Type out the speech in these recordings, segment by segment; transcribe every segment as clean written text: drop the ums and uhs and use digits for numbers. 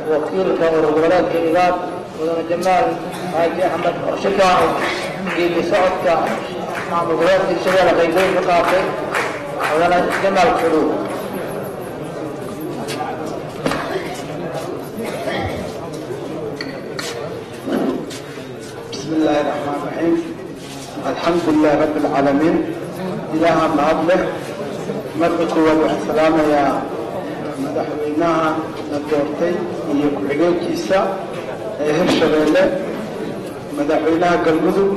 وكيل كورغولات كإيران ودون جمال حاجي أحمد شفاعي اللي صعد مع مباريات الشباب غيبين مقاطع ودون جمال حلول. بسم الله الرحمن الرحيم. الحمد لله رب العالمين. إلها معبله مرقك والسلام يا مدحوينها ندورتي يكحلو كيسا هرشبيلة مدحوينها قلمدو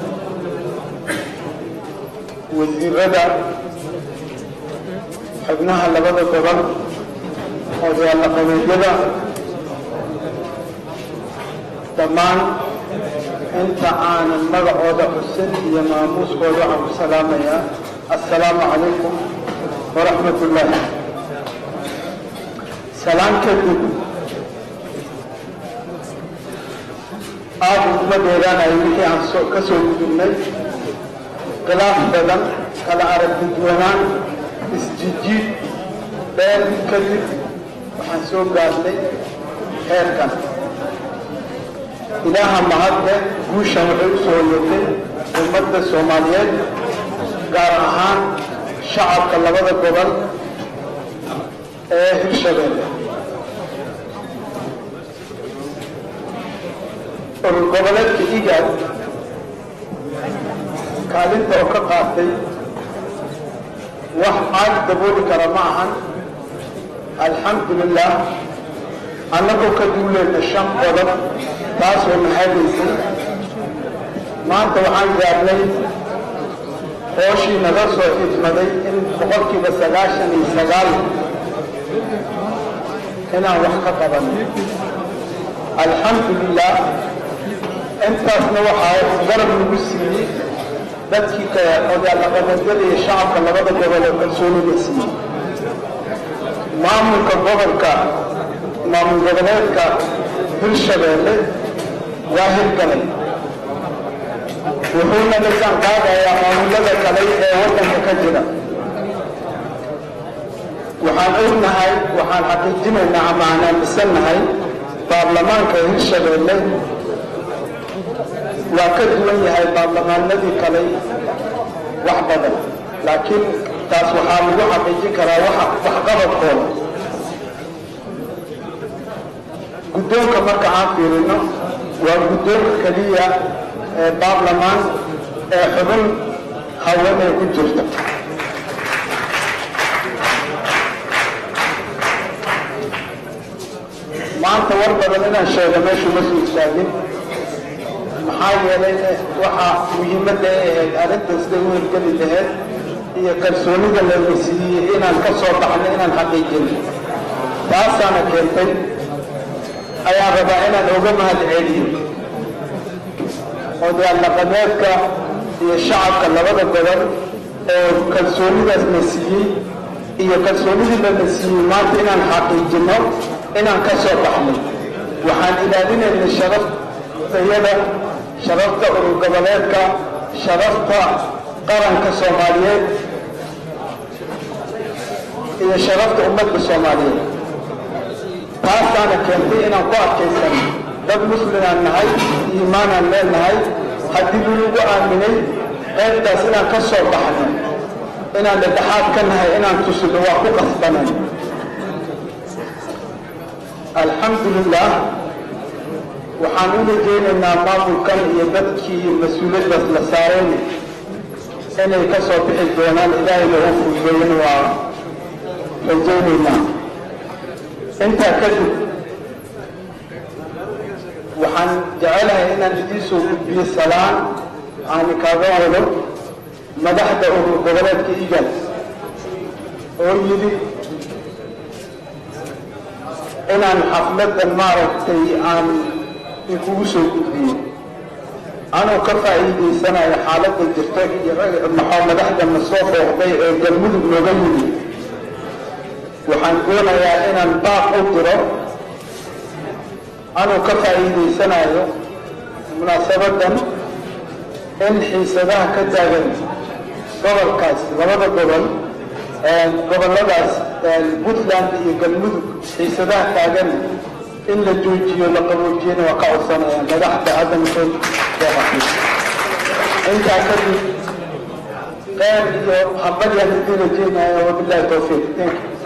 والإرادة حبناها لبدا قبل وذي الله قميجدا تمام انت عن المرعود حسن يا ماموس ودعم السلام يا السلام عليكم ورحمة الله. سلام كتب آب مديران أيوكي عن كسوك جمعي قلاف بدن كلا عرب الدوانان اسجيجي بين كتب وحنسوك قاسلي خير كان إلها مهدة قوشة وحيو سوليتي المدى الصوماليات قارنهان شعب كاللبادة قبل هرشبيلة القبلات كإيجاد كالنت وكقاتي وحاد دبول كرماها الحمد لله أنكو كدولة الشام قدر تاسو محادثي ما أنت وحان جابلي خوشي نغسو إجمدي إن بقولكي بسلاشن يسغال هنا وحكا قبل الحمد لله انت اسنوحا قرب المسلمين dadkii ka odayaal qabanjada iyo shacabka labada gobol ee kalsoonida siiyay maamulka gobolka maamul goboleedka Hirshabeelle waa hirgalay wuxuuna la jaanqaadayaa maamulada kale ee waddanka ka jira waxaan ognahay waxaan xaqiijinaynaa ama aan aaminsanahay baarlamaanka Hirshabeelle waa ka duwan yahay baarlamaanadii kale wax badan laakiin taas waxaa lagu xaqiijin karaa waxqabadkooda guddoonka marka aan fiirino waa guddoonka keliya ee baarlamaan ee xubin haweeney ku jirta maanta war badan inaan sheego meeshu ma soo istaagin maxaa yeelay waxaa muhiimadda ay ahayd arrinta siday u hirgeli lahayd iyo kalsoonida la siiyey inaan ka soo baxno inaan xaqiijino taasaana keentay ayaan rabaa inaan uga mahadceliyo odayaal dhaqameedka iyo shacabka labada gobol oo kalsoonidaas na siiyey iyo kalsoonidii lana siiyey maanta inaan xaqiijino inaan ka soo baxno waxaan ilaalinaynay sharaftayada sharafta urur goboleedka sharafta qaranka Soomaaliyeed iyo sharafta ummadda Soomaaliyeed taasaana keentay inaan ku adkaysano dad muslimaan nahay iimaanaan leenahay haddii lagu aaminay qaybtaas inaan ka soo baxno inaan dhexaad ka nahay inaan tusino waa ku qasbanay alxamdulillah waxaan u rajaynaynaa maamulkan iyo dadkii mas-uuliyaddaas la saareen inay ka soo bixi doonaan ilaahayna u fududeeyin waa rajaynaynaa intaa kadib waxaan jecelahay inaan idiin soo gudbiyo salaan aan kaaga wado madaxda urur goboleedka IGAD oo yidhi inaan xafladan maaragtay aan kugu soo gudbiyo anoo ka faa'iidaysanayo xaaladda jirta iyo maxaa madaxda na soo booqday ee galmudug nooga yimid waxaan doonayaa inaan baaq u diro anoo ka faa'iidaysanayo munaasabadan in xiisadaha ka taagan gobolkaas labada gobol goboladaas Puntland iyo galmudug xiisadaha taagan in la joojiyo la qaboojiyana waa ka codsanayaan madaxda hadda masoo sooxafiis intaa kadib qeyb iyo hambal yaan idin rajeynaya wabillahi tawfiiq.